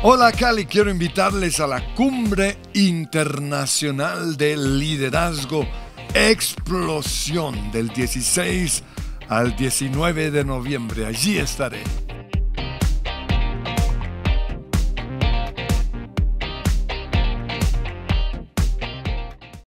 Hola Cali, quiero invitarles a la Cumbre Internacional del Liderazgo Explosión del 16 al 19 de noviembre. Allí estaré.